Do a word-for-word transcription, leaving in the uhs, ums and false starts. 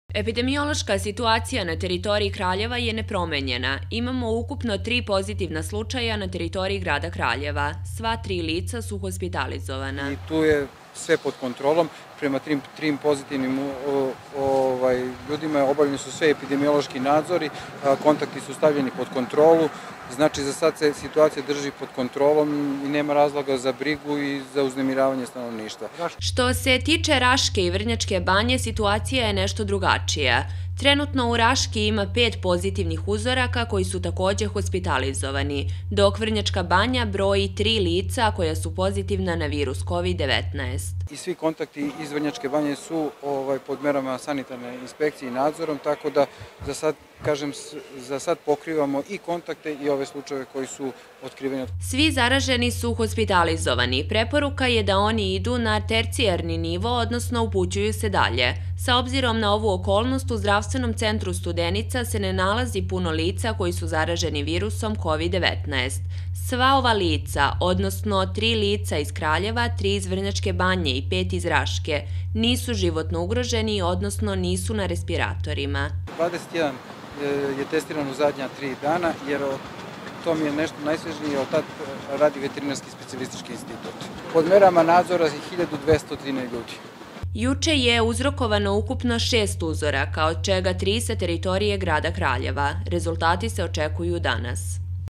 Epidemiološka situacija na teritoriji Kraljeva je nepromenjena. Imamo ukupno tri pozitivna slučaja na teritoriji grada Kraljeva. Sva tri lica su hospitalizovana. I tu je sve pod kontrolom. Prema trim, trim pozitivnim o, ovaj, ljudima obavljeni su sve epidemiološki nadzori, a, kontakti su stavljeni pod kontrolu. Znači, za sad se situacija drži pod kontrolom i nema razloga za brigu i za uznemiravanje stanovništva. Što se tiče Raške i Vrnjačke banje, situacija je nešto drugačija. Trenutno u Raški ima pet pozitivnih uzoraka koji su također hospitalizovani, dok Vrnjačka banja broji tri lica koja su pozitivna na virus kovid devetnaest. I svi kontakti iz Vrnjačke banje su ovaj, pod merama sanitarne inspekcije i nadzorom, tako da za sad, kažem, za sad pokrivamo i kontakte i ove slučajeve koji su otkriveni. Svi zaraženi su hospitalizovani. Preporuka je da oni idu na tercijarni nivo, odnosno upućuju se dalje. Sa obzirom na ovu okolnost, u zdravstvenom centru Studenica se ne nalazi puno lica koji su zaraženi virusom kovid devetnaest. Sva ova lica, odnosno tri lica iz Kraljeva, tri iz Vrnjačke banje i pet iz Raške, nisu životno ugroženi, odnosno nisu na respiratorima. dvadeset jedan je testiran u zadnja tri dana, jer to mi je nešto najsvežnije, od tad radi Veterinarski specijalistički institut. Pod merama nadzora je hiljadu dvesta trinaest ljudi. Juče je uzrokovano ukupno šest uzoraka, od čega tri sa teritorije grada Kraljeva. Rezultati se očekuju danas.